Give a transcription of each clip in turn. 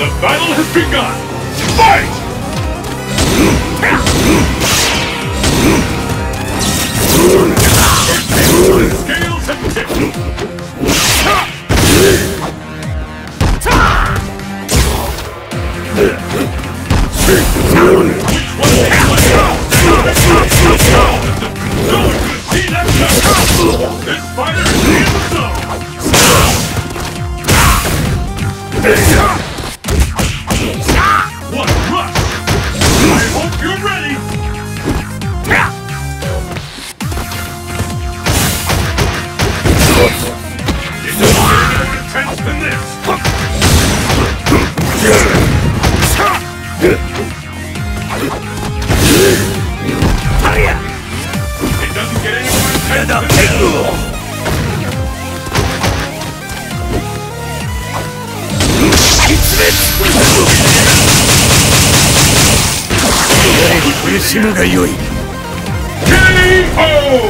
The battle has begun! Fight! The scales have tipped! This fighter is in the zone! What a rush! I hope you're ready! It doesn't get more intense than this! It doesn't get any more intense than this! KO!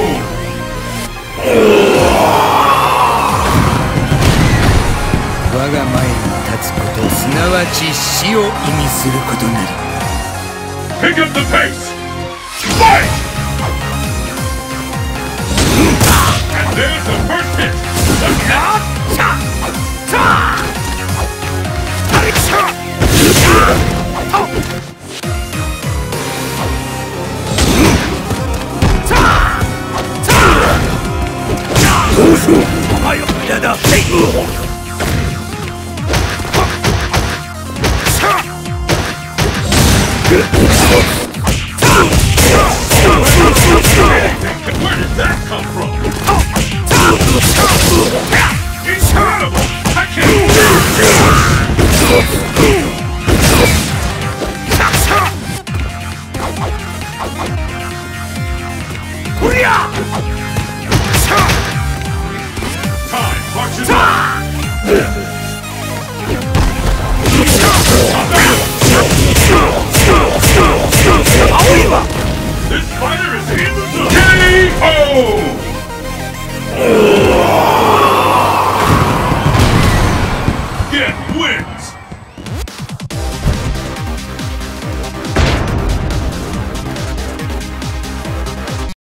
我が前に立つことすなわち死を意味することなり Pick up the pace! Fight! And there's the first hit! The shot! Where did that come from? Incredible! I can't...